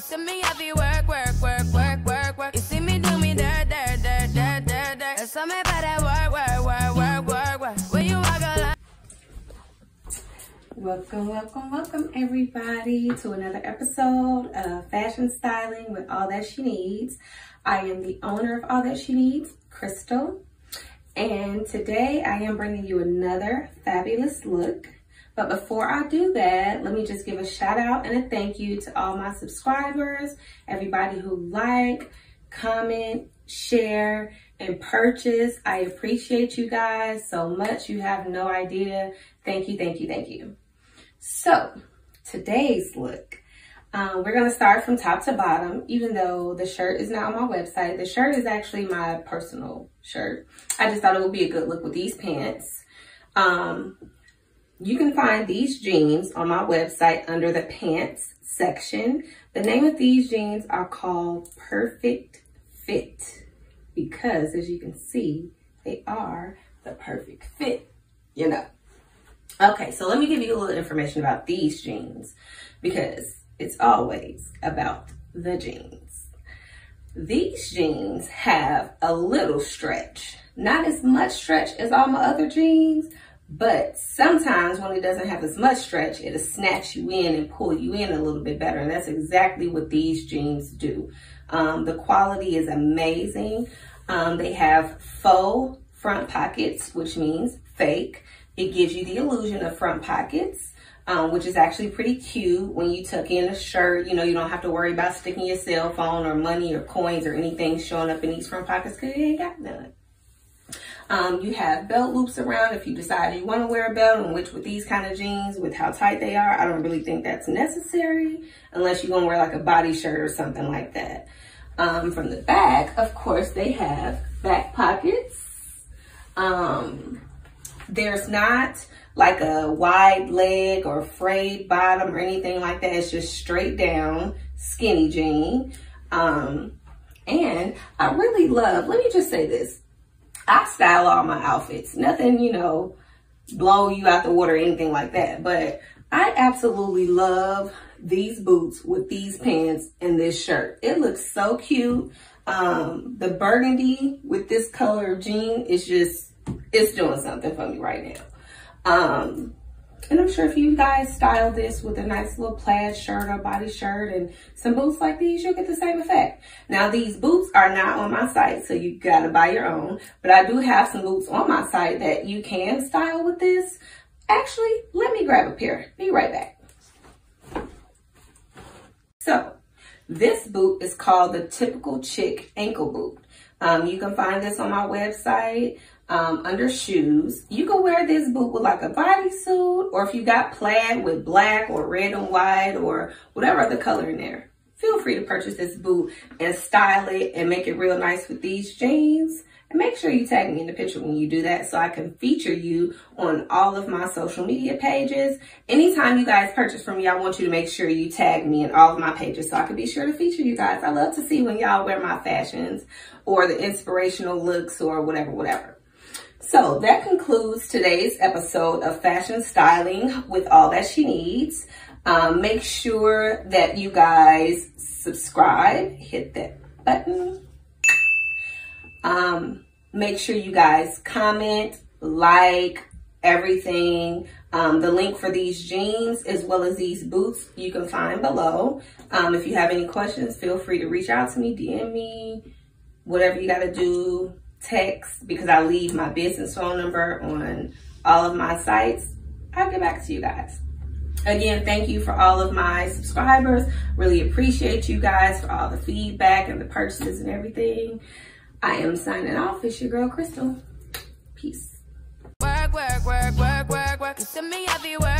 see me happy work, work, work, work, work, work. You see me do me dirt, dirt, dirt, dirt, dirt, dirt. That's all me about that work, work, work, work, work, work. When you walk a line. Welcome, welcome, welcome everybody to another episode of Fashion Styling with All That She Needs. I am the owner of All That She Needs, Crystal. And today I am bringing you another fabulous look. But before I do that, let me just give a shout out and a thank you to all my subscribers, everybody who like, comment, share, and purchase. I appreciate you guys so much. You have no idea. Thank you, thank you, thank you. So today's look, we're going to start from top to bottom, even though the shirt is not on my website. The shirt is actually my personal shirt. I just thought it would be a good look with these pants. You can find these jeans on my website under the pants section. The name of these jeans are called Perfect Fit because, as you can see, they are the perfect fit, you know. Okay, so let me give you a little information about these jeans because it's always about the jeans. These jeans have a little stretch, not as much stretch as all my other jeans, but sometimes when it doesn't have as much stretch, it'll snatch you in and pull you in a little bit better. And that's exactly what these jeans do. The quality is amazing. They have faux front pockets, which means fake. It gives you the illusion of front pockets, which is actually pretty cute. When you tuck in a shirt, you know, you don't have to worry about sticking your cell phone or money or coins or anything showing up in these front pockets because you ain't got none. You have belt loops around if you decide you want to wear a belt, and which with these kind of jeans, with how tight they are, I don't really think that's necessary unless you're going to wear like a body shirt or something like that. From the back, of course, they have back pockets. There's not like a wide leg or frayed bottom or anything like that. It's just straight down skinny jean. And I really love, let me just say this. I style all my outfits. Nothing, you know, blow you out the water or anything like that. But I absolutely love these boots with these pants and this shirt. It looks so cute. The burgundy with this color of jean is just, it's doing something for me right now. And I'm sure if you guys style this with a nice little plaid shirt or body shirt and some boots like these, you'll get the same effect. Now, these boots are not on my site, so you gotta buy your own. But I do have some boots on my site that you can style with this. Actually, let me grab a pair. Be right back. So, this boot is called the Typical Chick Ankle Boot. You can find this on my website. Under shoes. You can wear this boot with like a bodysuit, or if you got plaid with black or red and white or whatever other color in there, feel free to purchase this boot and style it and make it real nice with these jeans. And make sure you tag me in the picture when you do that so I can feature you on all of my social media pages. Anytime you guys purchase from me, I want you to make sure you tag me in all of my pages so I can be sure to feature you guys. I love to see when y'all wear my fashions or the inspirational looks or whatever. So that concludes today's episode of Fashion Styling with All That She Needs. Make sure that you guys subscribe, hit that button. Make sure you guys comment, like, everything. The link for these jeans as well as these boots you can find below. If you have any questions, feel free to reach out to me, DM me, whatever you got to do. Text, because I leave my business phone number on all of my sites. I'll get back to you guys. Again, thank you for all of my subscribers. Really appreciate you guys for all the feedback and the purchases and everything. I am signing off. It's your girl, Crystal. Peace. Work, work, work, work, work, work. You see me happy work.